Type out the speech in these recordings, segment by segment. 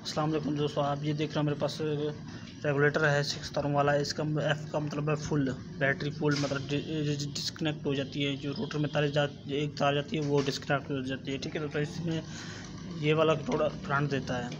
अस्सलाम वालेकुम दोस्तों, आप ये देख रहे हो मेरे पास रेगुलेटर है 6 तारों वाला। इसका एफ का मतलब है फुल बैटरी फुल, मतलब डिस्कनेक्ट हो जाती है। जो रोटर में एक तार जाती है वो डिस्कनेक्ट हो जाती है। ठीक है दोस्तों, इसमें ये वाला थोड़ा करंट देता है।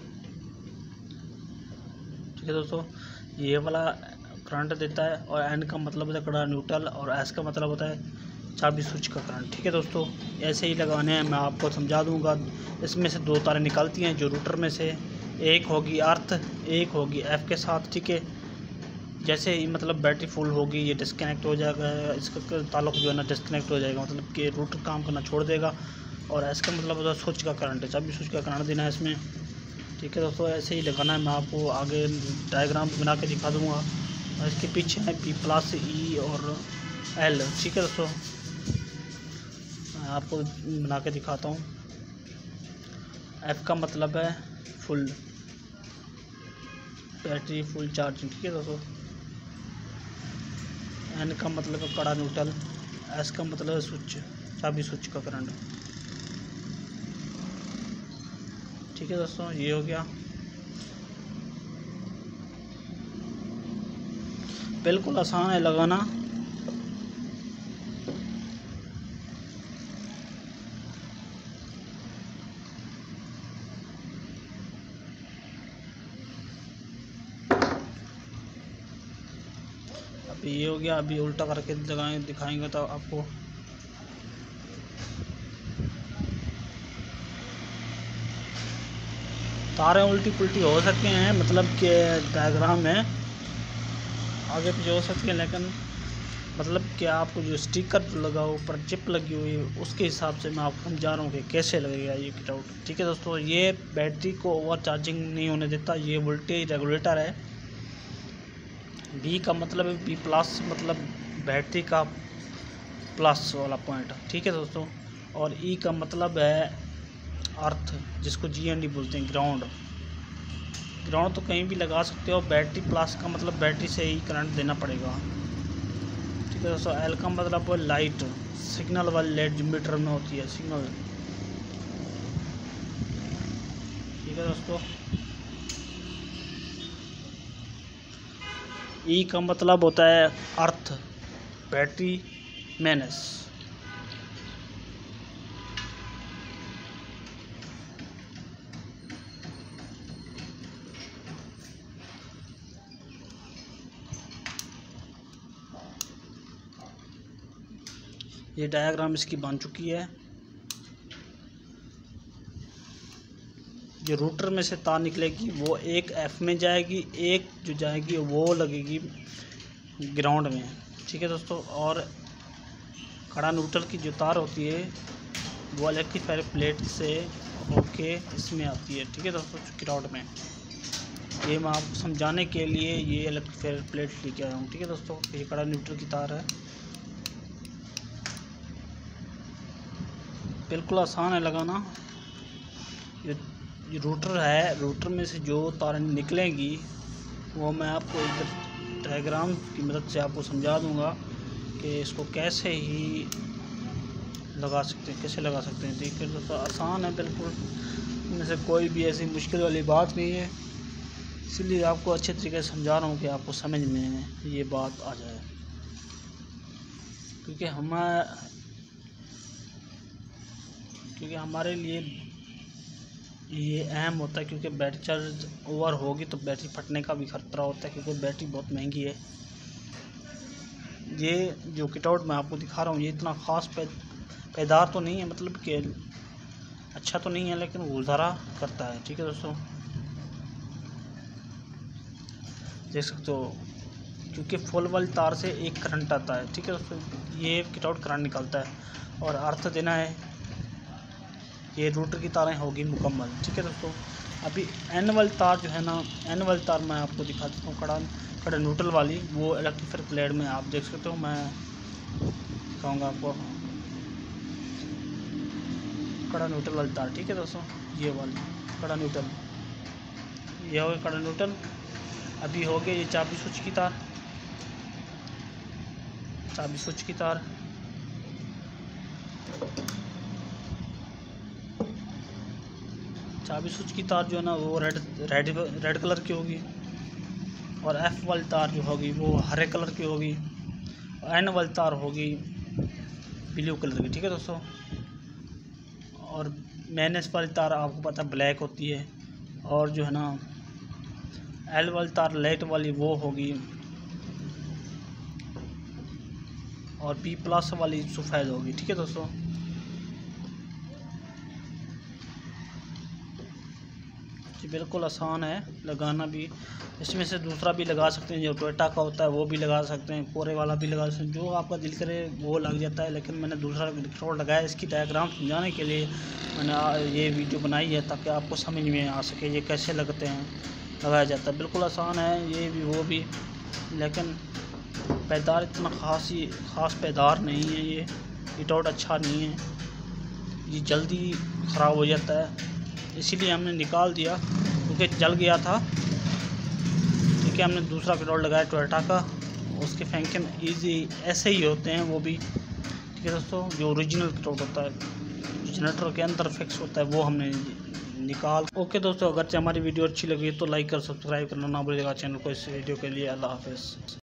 ठीक है दोस्तों, ये वाला करंट देता है। और एन का मतलब होता है कड़ा न्यूट्रल, और एस का मतलब होता है चाबी स्विच का करंट। ठीक है दोस्तों, ऐसे ही लगाने हैं, मैं आपको समझा दूंगा। इसमें से 2 तारें निकलती हैं जो रूटर में से, एक होगी अर्थ, एक होगी एफ के साथ। ठीक है, जैसे ही मतलब बैटरी फुल होगी ये डिस्कनेक्ट हो जाएगा, इसका ताल्लुक जो है ना डिस्कनेक्ट हो जाएगा, मतलब कि रूटर काम करना छोड़ देगा। और एस का मतलब होता है स्विच का करंट है, चाबी स्विच का करंट देना है इसमें। ठीक है दोस्तों, ऐसे ही लगाना है। मैं आपको आगे डायग्राम बना के दिखा दूँगा। और इसके पीछे है P प्लस E और L। ठीक है दोस्तों, मैं आपको बना के दिखाता हूँ। F का मतलब है फुल बैटरी फुल चार्जिंग। ठीक है दोस्तों, N का मतलब है कड़ा न्यूट्रल, S का मतलब है स्विच, चाबी स्विच का करंट। ठीक है दोस्तों, ये हो गया। बिल्कुल आसान है लगाना। अभी ये हो गया, अभी उल्टा करके दिखाएंगे तो आपको। तारें उल्टी पुल्टी हो सकती हैं, मतलब कि डायग्राम में आगे पीछे हो सकती है, लेकिन मतलब कि आपको जो स्टिकर लगा हो, ऊपर चिप लगी हुई है, उसके हिसाब से मैं आपको समझा रहा हूँ कि कैसे लगेगा ये किट आउट। ठीक है दोस्तों, ये बैटरी को ओवर चार्जिंग नहीं होने देता। ये वोल्टेज रेगुलेटर है। बी का मतलब है B प्लस, मतलब बैटरी का प्लस वाला पॉइंट। ठीक है दोस्तों, और ई का मतलब है अर्थ, जिसको GND बोलते हैं, ग्राउंड। ग्राउंड तो कहीं भी लगा सकते हो। बैटरी प्लस का मतलब बैटरी से ही करंट देना पड़ेगा। ठीक है दोस्तों, एल का मतलब है लाइट, सिग्नल वाली लाइट जो मीटर में होती है, सिग्नल। ठीक है दोस्तों, ई का मतलब होता है अर्थ, बैटरी मैनस। ये डायग्राम इसकी बन चुकी है। जो रूटर में से तार निकलेगी वो एक एफ में जाएगी, एक जो जाएगी वो लगेगी ग्राउंड में। ठीक है दोस्तों, और कड़ा न्यूट्रल की जो तार होती है वो इलेक्ट्रीफायर प्लेट से होके इसमें आती है। ठीक है दोस्तों, ग्राउंड में। ये मैं आपको समझाने के लिए ये इलेक्ट्रीफायर प्लेट लेके आया हूँ। ठीक है दोस्तों, ये कड़ा न्यूट्रल की तार है। बिल्कुल आसान है लगाना। ये रूटर है, रूटर में से जो तारें निकलेंगी वो मैं आपको इधर डायग्राम की मदद से आपको समझा दूंगा कि इसको कैसे ही लगा सकते हैं, कैसे लगा सकते हैं। ठीक है दोस्तों, आसान है बिल्कुल, इनमें से कोई भी ऐसी मुश्किल वाली बात नहीं है। इसलिए आपको अच्छे तरीके से समझा रहा हूँ कि आपको समझ में ये बात आ जाए। क्योंकि हमारे लिए ये अहम होता है, क्योंकि बैटरी चार्ज ओवर होगी तो बैटरी फटने का भी खतरा होता है, क्योंकि बैटरी बहुत महंगी है। ये जो किट आउट मैं आपको दिखा रहा हूँ ये इतना ख़ास पैदार तो नहीं है, मतलब कि अच्छा तो नहीं है, लेकिन गुजारा करता है। ठीक है दोस्तों, देख सकते हो, क्योंकि फुल वाली तार से एक करंट आता है। ठीक है दोस्तों, ये किट आउट करंट निकलता है। और अर्थ देना है, ये रूटर की तारें होगी मुकम्मल। ठीक है दोस्तों, अभी एन वाली तार जो है ना, एन वाली तार मैं आपको दिखा देता हूँ, कड़ा न्यूट्रल वाली, वो इलेक्ट्रीफायर प्लेट में आप देख सकते हो। मैं दिखाऊँगा आपको कड़ा न्यूट्रल वाली तार। ठीक है दोस्तों, ये वाली कड़ा न्यूट्रल, ये हो गया कड़ा न्यूट्रल। अभी हो गया ये चाबी स्विच की तार, चाबी स्विच की तार। चाबी स्विच की तार जो है ना वो रेड कलर की होगी, और एफ वाली तार जो होगी वो हरे कलर की होगी, और एन वाली तार होगी ब्लू कलर की। ठीक है दोस्तों, और मैनेस वाली तार आपको पता है ब्लैक होती है, और जो है ना एल वाली तार लाइट वाली वो होगी, और पी प्लस वाली सफ़ेद होगी। ठीक है दोस्तों, जी बिल्कुल आसान है लगाना भी। इसमें से दूसरा भी लगा सकते हैं, जो टोयोटा का होता है वो भी लगा सकते हैं, कोरे वाला भी लगा सकते हैं, जो आपका दिल करे वो लग जाता है। लेकिन मैंने दूसरा इलेक्ट्रोड लगाया, इसकी डायग्राम समझाने के लिए मैंने ये वीडियो बनाई है, ताकि आपको समझ में आ सके ये कैसे लगते हैं, लगाया जाता है। बिल्कुल आसान है ये भी वो भी, लेकिन पैदार इतना ख़ास पैदार नहीं है। ये इलेक्ट्रोड अच्छा नहीं है, ये जल्दी ख़राब हो जाता है, इसीलिए हमने निकाल दिया क्योंकि जल गया था। ठीक है, हमने दूसरा पेट्रोल लगाया टोयोटा का, उसके फंक्शन ईजी ऐसे ही होते हैं वो भी। ठीक है दोस्तों, जो ओरिजिनल पेट्रोल होता है जनरेटर के अंदर फिक्स होता है वो हमने निकाल। ओके दोस्तों, अगर हमारी वीडियो अच्छी लगी तो लाइक कर सब्सक्राइब करना ना भूलिएगा चैनल को इस वीडियो के लिए। अल्लाह हाफिज़।